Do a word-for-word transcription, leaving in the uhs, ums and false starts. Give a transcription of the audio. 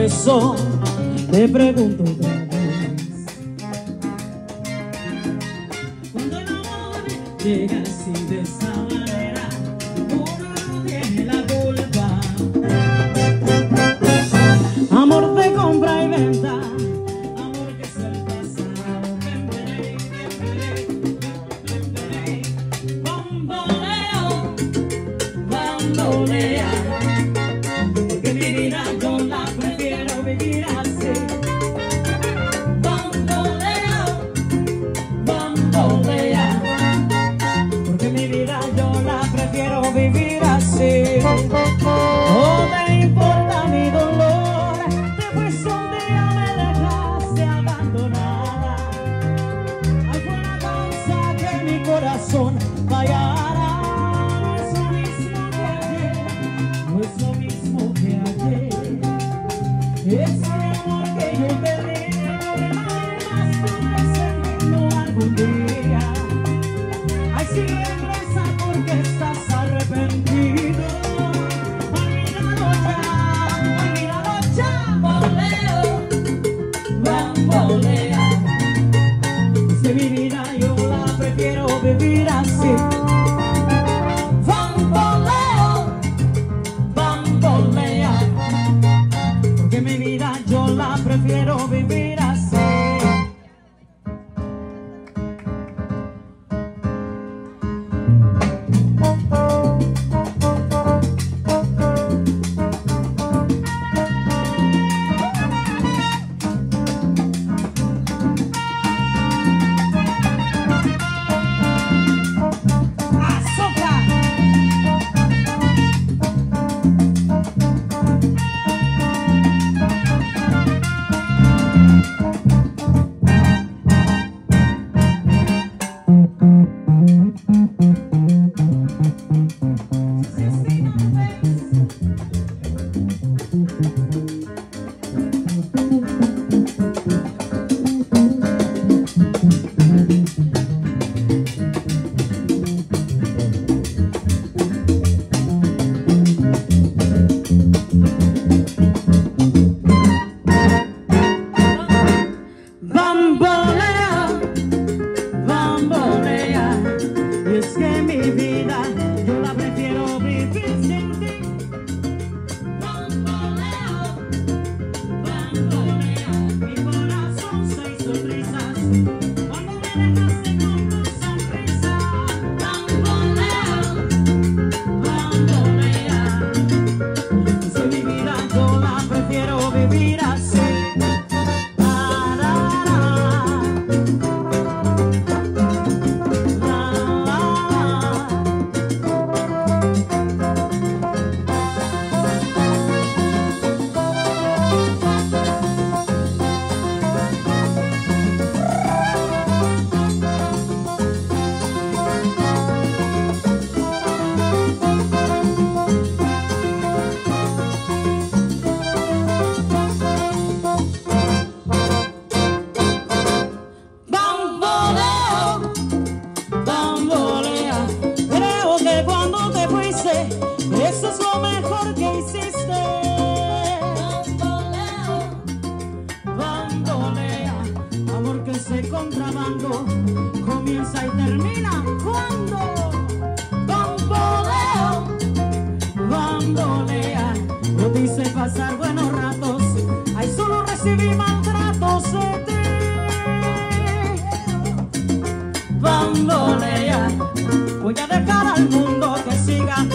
eso te pregunto otra vez. Cuando el amor llega así de esa manera, uno no tiene la culpa. Amor de compra y venta, amor que es el pasado. Bamboleo, bambolea, porque mi vida yo la prefiero vivir así. Bamboleo, bambolea, porque mi vida yo la prefiero vivir así. No te importa mi dolor, después un día me dejaste abandonada. Ay, fue una causa que mi corazón fallara. No es lo mismo que ayer, no es lo mismo que ayer. Ese amor que yo te di, no hay más podré sentirlo algún día. Ay, si regresa porque estás arrepentido. Olvídalo ya, olvídalo ya. Bamboleo, bambolea, es que mi vida yo la prefiero vivir así. Bamboleo, bambolea, porque mi vida yo la prefiero vivir así. Bambolea, bambolea, y es que mi vida yo la prefiero vivir sin ti. Bamboleo, bambolea, mi corazón se hizo trizas cuando me dejaste con tu sonrisa. Bamboleo, bambolea, es que mi vida yo la prefiero vivir así. Eso es lo mejor que hiciste. Bamboleo, bambolea, amor que se contrabando comienza y termina cuando. Bamboleo, bambolea, no te hice pasar buenos ratos, ay, solo recibí maltratos de ti. Bambolea, voy a dejar al mundo que siga